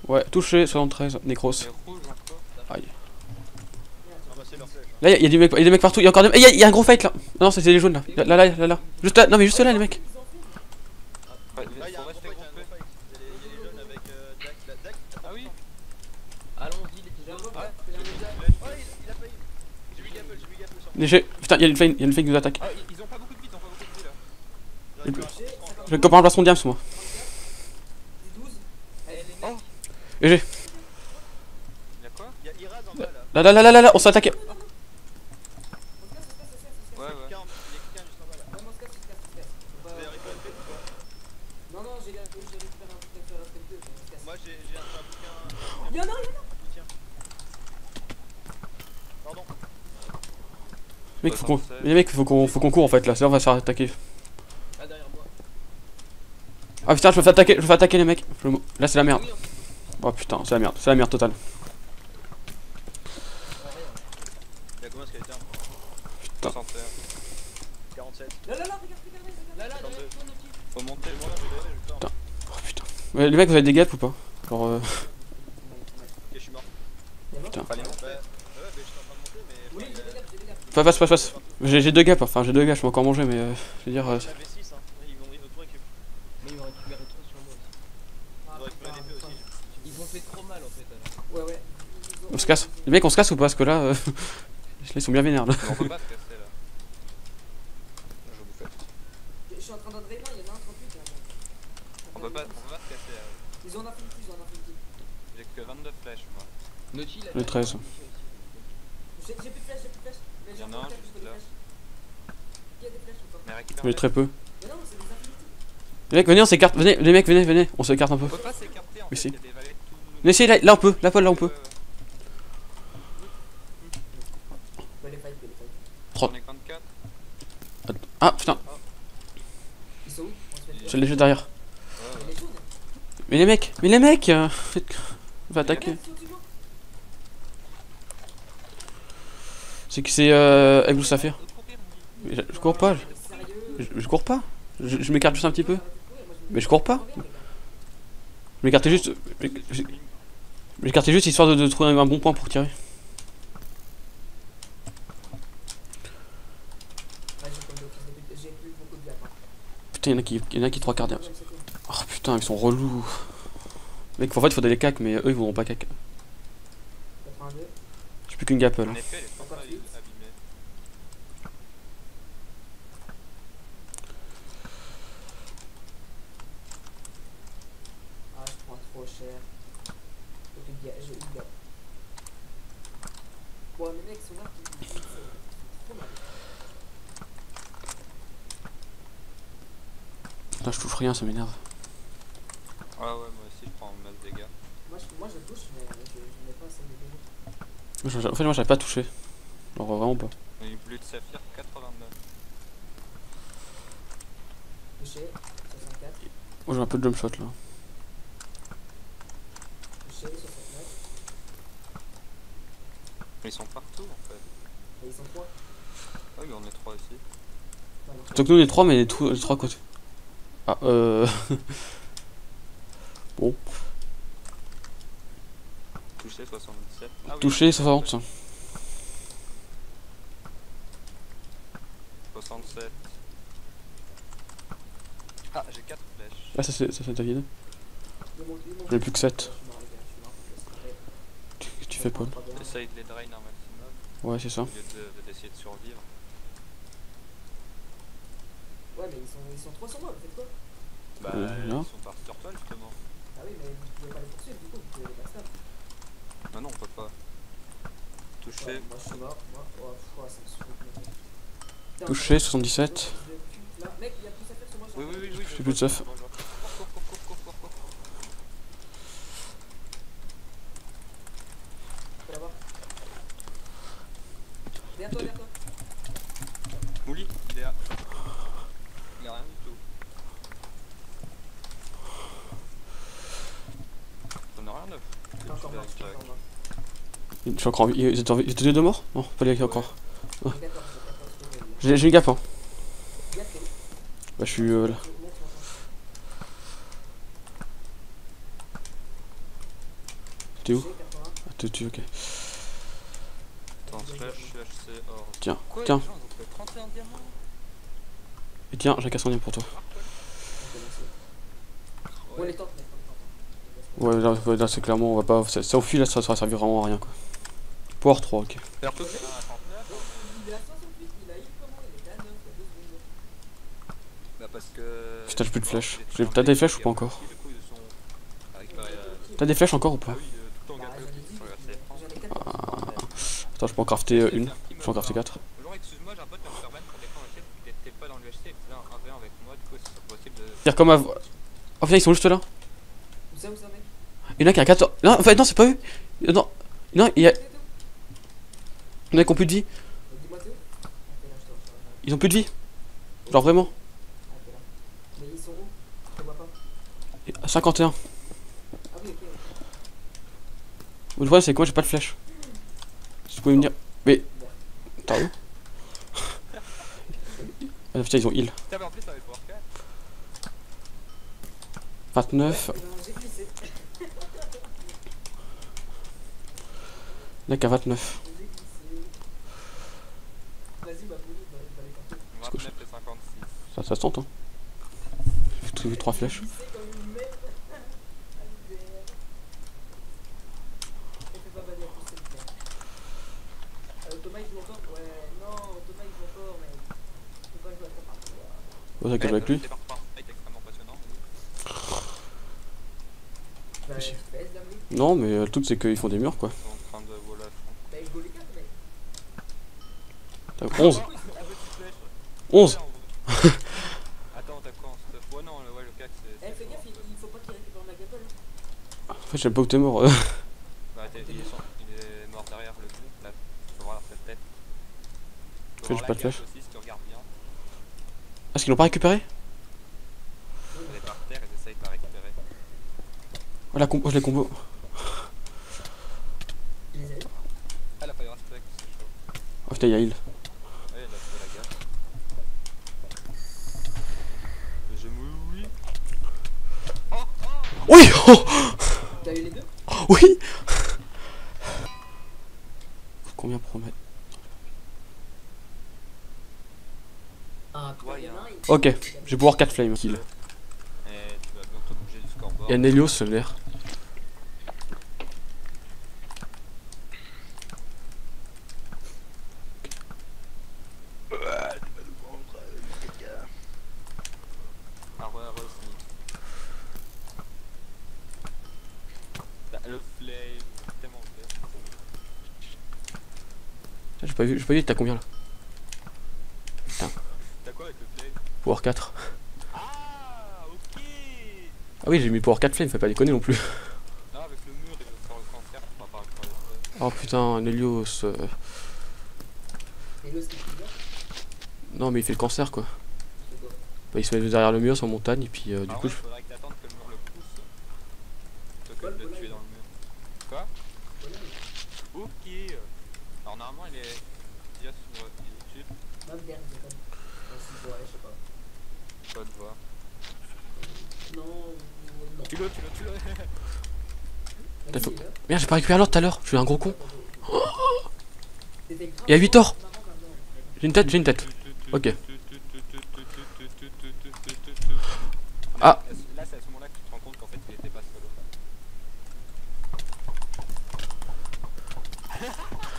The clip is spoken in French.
Ouais, touché, 73, Necros. Et rouge encore. Aïe. Ah bah c'est leur flèche. Là, il y a des mecs partout, il y a encore des mecs. Il y a un gros fight là. Non, c'était les jaunes là. Là. Juste là, non, mais juste là, les mecs. Ouais, Là il y a un faut gros rester fight, il y a un groupé. gros fight. Il y a les jeunes avec Jack. Jack, Ah oui. Allons-y, les petits ouais, oh il a failli. J'ai vu Gapple sur moi. Léger. Putain, il y a une fake qui nous attaque. Ah, ils ont pas beaucoup de vie, ils ont pas beaucoup de vie là. J'aurais pu arracher, Je vais copain en place son diams, moi. Léger. Y'a quoi? Il y a Iraz en bas là. Là, on s'est attaqué. Ouais, ouais. Il y a quelqu'un juste en bas là. Vous avez récupéré une fête ou pas? Non, j'ai récupéré un truc sur la fête 2. Moi j'ai un bouquin. Y'en a. Tiens. Pardon. Mec, les mecs, faut qu'on court en fait là. Là, on va se faire attaquer. Ah, derrière moi. Ah putain, je me fais attaquer les mecs. Là, c'est la merde. Oh putain, c'est la merde totale. Il y a combien ce qu'elle Putain. 61. 47. Là, regarde. Faut monter. Moi là je vais faire. Oh putain. Ouais, les mecs, vous avez des gaps ou pas? Genre, Ok, je suis mort. putain. Fallait monter. Ouais, mais j'étais en train de monter, mais. Oui, j'ai des gaps. Passe. J'ai deux gaps, enfin j'ai deux gars, je peux encore manger, mais je veux dire. J'avais 6, hein. Ils vont tout récupérer. Mais ils vont récupérer trop sur moi aussi. Ils vont récupérer des feux aussi. Ils ont fait trop mal en fait. Ouais. On se casse. Les mecs, on se casse ou pas? Parce que là, ils sont bien vénères là. On peut pas se casser là. Je vous fais. Je suis en train d'adrénaline, il y en a un 38 là. On peut pas se casser là. Ils ont un infinity. J'ai que 22 flèches moi. Naughty, Le 13. J'ai plus de flèches. Mais Il y en a un juste là. Il y a des flèches ou pas? Mais récupère. Mais très peu. Mais non, c'est des infinités. Les mecs, venez, on s'écarte. Venez, les mecs, venez, on s'écarte un peu. On peut pas s'écarter en Mais fait. si. Il y a des vallées tout. Mais essayez là on peut. Là on peut. Les fight. On est 54. Ah putain, Ils sont où? On se fait j'ai les jeux derrière. Ouais, les jaunes. Mais les mecs, on va attaquer. C'est que c'est avec vous Saphir. Mais je cours pas. Je cours pas. Je m'écarte juste un petit peu. Mais je cours pas. Je m'écartais juste. Je m'écartais juste histoire de trouver un bon point pour tirer. J'ai plus beaucoup de gaps. Putain, il y en a qui 3 quarts d'heure. Oh putain, ils sont relous. Mec, en fait, il faudrait les cac, mais eux ils voudront pas cac. 82. J'ai plus qu'une gap là. En effet, elle est pas mal abîmée. Ah, je prends trop cher. J'ai une gap. Ouais, mais mec, son arc, il c'est trop mal. Putain, je touche rien, ça m'énerve. Ouais, moi aussi je prends un masse dégâts. Moi, je touche, mais je mets pas assez de dégâts. En fait, moi j'avais pas touché. Genre vraiment pas. On a eu bleu de saphir 89. Touché, 64. Moi j'ai un peu de jump shot là. Touché, 69. Mais ils sont partout en fait. Et ils sont 3. Ah oui, on est 3 aussi. Donc nous on est 3, mais les 3 côtés. Ah bon. Touché 77. Ah oui, Touché 60. 67. Ah, j'ai 4 flèches. Ah, ça c'est David. J'en ai plus que 7. Tu fais Paul? Essaye de les drain un maximum Ouais, c'est ça. au lieu d'essayer de survivre. Ouais, mais ils sont 3 sur moi, vous faites quoi? Bah, non. ils sont partis sur toi justement. Ah oui, mais vous pouvez pas les poursuivre, du coup, vous pouvez les backstab. Bah non, on peut pas. Touché. Ouais, moi je suis mort, ça me saoule. Putain, Touché 77. Là, mec, il y a plus à faire sur moi. Oui. J'ai plus de stuff. Cours. Je peux l'avoir. Derrière toi. Mouli, il est là. Il a rien du tout. T'en as rien neuf. T'es encore mort, t'es encore mort. Je suis encore en vie. Ils étaient deux morts? Non, pas les encore. D'accord, J'ai une gap hein. Gap, t'es où? Bah je suis là. T'es où? Touché, 80. Ah, t'es dessus, ok. Attends, slash c'est or. Tiens, Quoi, tiens. les gens, ils ont fait 31 diamants. Et tiens, j'ai 400 pour toi. Ok, merci. Bon, les tentes, mec, Ouais, là, c'est clairement, on va pas. Ça au fil, là, ça va servir vraiment à rien, quoi. Power 3, ok. Alors que c'est à 39. Il est à 68, il a eu comment? Il est à 9, il y a 2 secondes. Bah parce que... Putain, j'ai plus de flèches. T'as des flèches ou pas encore? Du coup, ils sont récupérés T'as des flèches encore ou Ah pas? oui, tout le temps Bah, gâteau j'en ai qui 10, sont restés. j'en ai 14. Attends, je peux en crafter une. Je peux en crafter 4. Bonjour, excuse-moi, j'ai un pote qui est Superman pour défendre le chef qui n'était pas dans l'UHC. Là, un 1v1 avec moi, du coup, c'est possible de. C'est comme avant. Oh putain, ils sont juste là. Où ça, mec? Il y en a qui a 14. Non, en fait, non, c'est pas eux. Non, non, il y a. Il y en a qui ont plus de vie. Dis-moi, t'es où? Ok, là, je te reçois. Ils ont plus de vie. Genre vraiment. Ah, t'es là. Mais ils sont où? Je te vois pas. Et à 51. Ah oui, ok. Le problème, c'est que moi, j'ai pas de flèche. Si vous pouvez me dire. Mais. T'as où? Ah putain, ils ont heal. Tiens, mais en plus, ça va être pour 4. 29. J'ai glissé. Il y en a qu'à 29. J'ai glissé. Vas-y, ma boule, va les porter. 29 et 56. Ça se tente, hein. J'ai trouvé 3 flèches. Glissé comme une merde. À l'hiver. On fait pas baler à tous ces gars. Thomas, il joue encore? Ouais, non, Thomas, il joue encore, mais. Je peux pas jouer à ta partie. C'est ça que je joue avec lui. C'est par fight extrêmement passionnant. Bah, Si. FPS, dame, lui. Non, mais le truc, c'est qu'ils font des murs, quoi. Ils sont en train de voler à fond. Bah, il go les 4, mec. T'as 11. Ah, petite flèche. 11. Attends, t'as quoi en stuff? Ouais, non, ouais, le 4 c'est. Eh, fais gaffe, il faut pas qu'il récupère ma gapole. En fait, j'aime pas où t'es mort. Bah, il est mort derrière le bout, là. Tu peux voir cette tête. Tu peux J'ai voir pas la de gap flèche. aussi si tu regardes bien. Est-ce qu'ils l'ont pas récupéré? Elle est par terre, ils essayent de la récupérer. Oh, je les combo. Je les ai eu. Ah, la fire aspect, c'est chaud. Oh putain, il y a heal. Ouais, il a trouvé la gap. Je mouille. Oh, oh. Oui. Oh, T'as eu les deux? oui. Combien promettre? Ah, Ouais, il y en a un. Ok, je vais pouvoir 4 flames kill. Et tu vas bientôt bouger du scoreboard. Il y a Nelios, ça a l'air. Ah ouais, aussi. Bah, le flame, tellement fait. J'ai pas vu, t'as combien là? T'as quoi avec le flame? Power 4. Ah, ok. Ah oui, j'ai mis Power 4 flame, faut pas déconner non plus. Là, avec le mur et le cancer, tu vas pas récupérer le flame. Oh putain, Nelios. Et l'os qui est bien. Non, mais il fait le cancer quoi. C'est quoi? Bah, il se met derrière le mur sur montagne et puis du Ah coup ouais, faudrait que t'attendes que le mur le pousse. Plutôt que de le tuer dans le mur. Quoi? Ok. Alors normalement il est déjà sur YouTube. Même dernier, c'est comme. Ouais, je sais pas. Pas de voix. Non, non. Tu l'as. T'as Vas-y, fait- là. Merde, j'ai pas récupéré l'autre tout à l'heure, je suis un gros con. C'était grave. Il y a 8 or. Marrant, maintenant. J'ai une tête. Ok. Là c'est à ce moment-là que tu te rends compte qu'en fait il était pas solo.